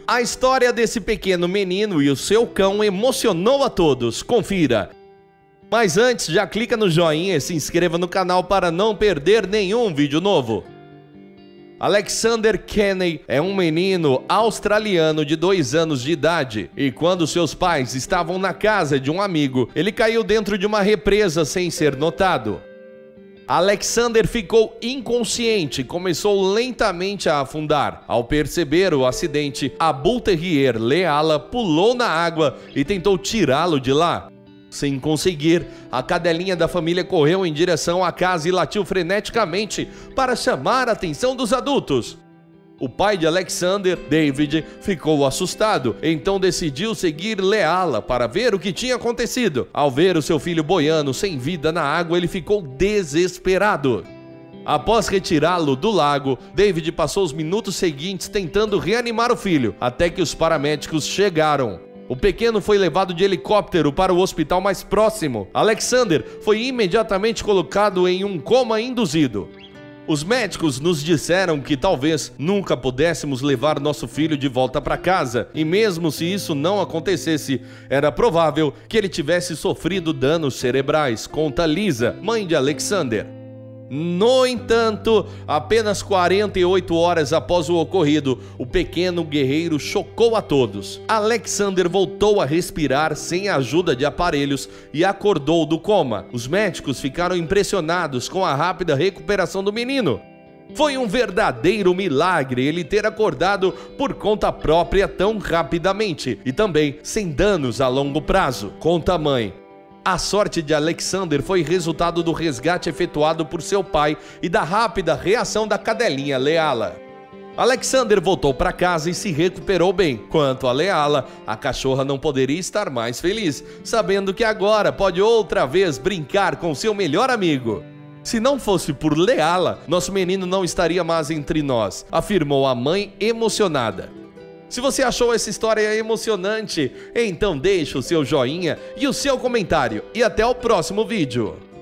A história desse pequeno menino e o seu cão emocionou a todos. Confira! Mas antes, já clica no joinha e se inscreva no canal para não perder nenhum vídeo novo. Alexander Kenney é um menino australiano de 2 anos de idade e quando seus pais estavam na casa de um amigo, ele caiu dentro de uma represa sem ser notado. Alexander ficou inconsciente e começou lentamente a afundar. Ao perceber o acidente, a Bull Terrier Leala pulou na água e tentou tirá-lo de lá. Sem conseguir, a cadelinha da família correu em direção à casa e latiu freneticamente para chamar a atenção dos adultos. O pai de Alexander, David, ficou assustado, então decidiu seguir Leala para ver o que tinha acontecido. Ao ver o seu filho boiando sem vida na água, ele ficou desesperado. Após retirá-lo do lago, David passou os minutos seguintes tentando reanimar o filho, até que os paramédicos chegaram. O pequeno foi levado de helicóptero para o hospital mais próximo. Alexander foi imediatamente colocado em um coma induzido. Os médicos nos disseram que talvez nunca pudéssemos levar nosso filho de volta para casa, e mesmo se isso não acontecesse, era provável que ele tivesse sofrido danos cerebrais, conta Lisa, mãe de Alexander. No entanto, apenas 48 horas após o ocorrido, o pequeno guerreiro chocou a todos. Alexander voltou a respirar sem a ajuda de aparelhos e acordou do coma. Os médicos ficaram impressionados com a rápida recuperação do menino. Foi um verdadeiro milagre ele ter acordado por conta própria tão rapidamente e também sem danos a longo prazo, conta a mãe. A sorte de Alexander foi resultado do resgate efetuado por seu pai e da rápida reação da cadelinha Leala. Alexander voltou para casa e se recuperou bem. Quanto a Leala, a cachorra não poderia estar mais feliz, sabendo que agora pode outra vez brincar com seu melhor amigo. Se não fosse por Leala, nosso menino não estaria mais entre nós, afirmou a mãe emocionada. Se você achou essa história emocionante, então deixe o seu joinha e o seu comentário. E até o próximo vídeo.